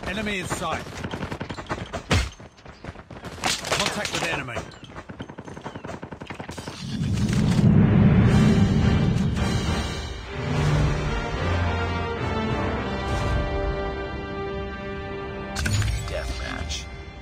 Enemy in sight. Contact with enemy. Deathmatch.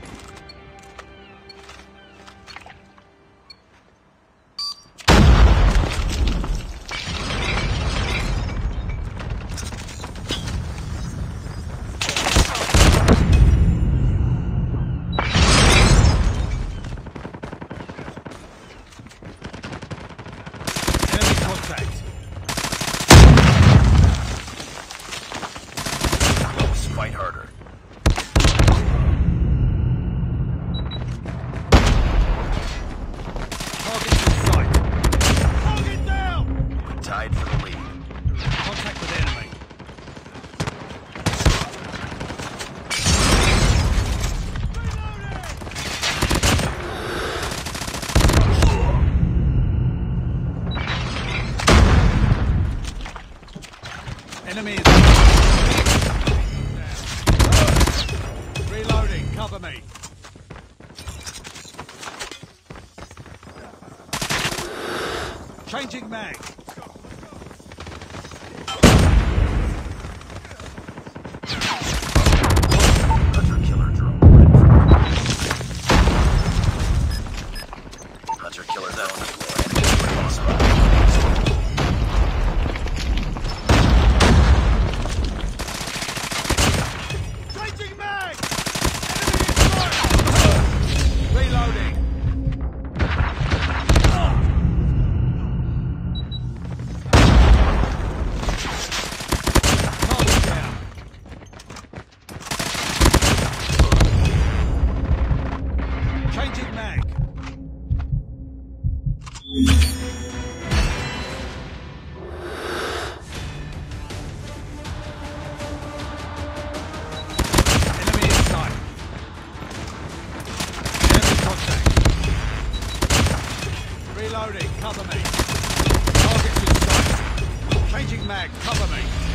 Fight harder. Target in sight. Target down! Tied for the lead. Contact with enemy. Enemy is reloading, cover me. Changing mag. Hunter killer drone ready for deployment. Hunter killer drone deployed. Enemy spot. Changing mag! Enemy in sight! Reloading. Target down. Changing mag. Enemy in sight. Enemy contact. Reloading, cover me. Targets in sight. Changing mag, cover me.